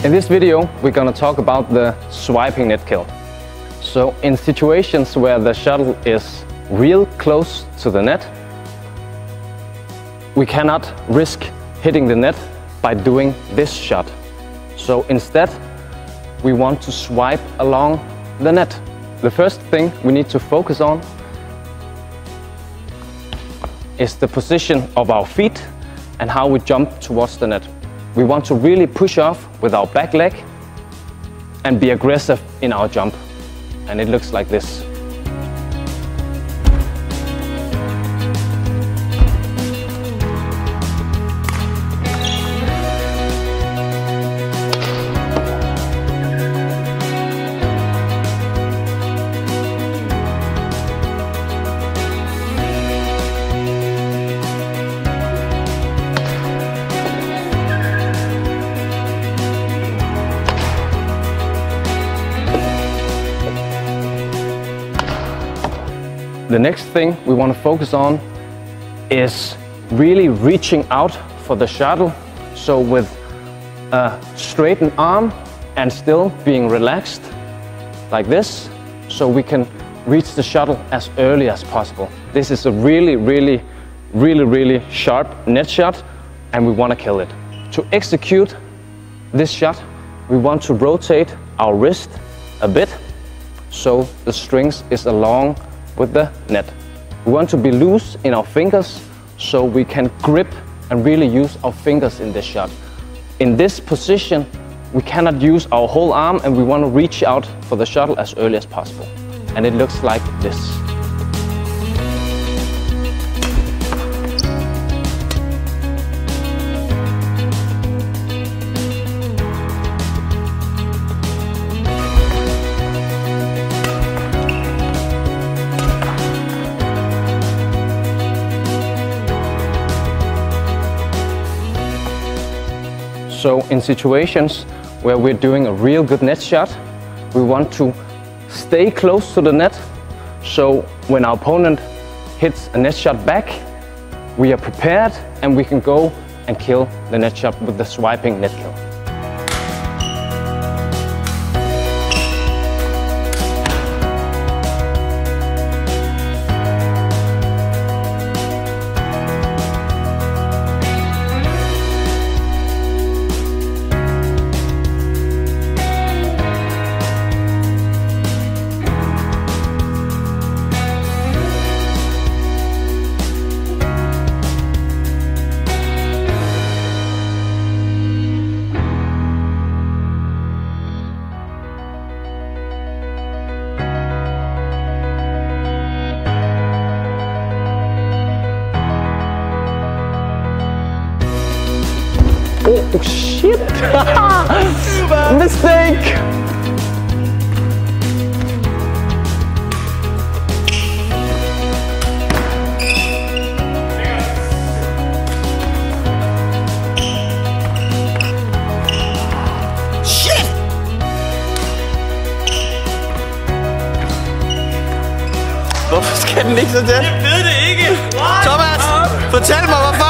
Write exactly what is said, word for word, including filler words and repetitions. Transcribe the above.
In this video, we're going to talk about the swiping net kill. So in situations where the shuttle is real close to the net, we cannot risk hitting the net by doing this shot. So instead, we want to swipe along the net. The first thing we need to focus on is the position of our feet and how we jump towards the net. We want to really push off with our back leg and be aggressive in our jump. And it looks like this. The next thing we want to focus on is really reaching out for the shuttle. So with a straightened arm and still being relaxed like this, so we can reach the shuttle as early as possible. This is a really, really, really, really sharp net shot and we want to kill it. To execute this shot, we want to rotate our wrist a bit so the strings is along with the net. We want to be loose in our fingers so we can grip and really use our fingers in this shot. In this position, we cannot use our whole arm and we want to reach out for the shuttle as early as possible. And it looks like this. So in situations where we're doing a real good net shot, we want to stay close to the net. So when our opponent hits a net shot back, we are prepared and we can go and kill the net shot with the swiping net kill. Oh shit! Mistake! Shit! Hvorfor skal den ikke så tæt? Jeg ved det ikke! Thomas, fortæl mig hvorfor!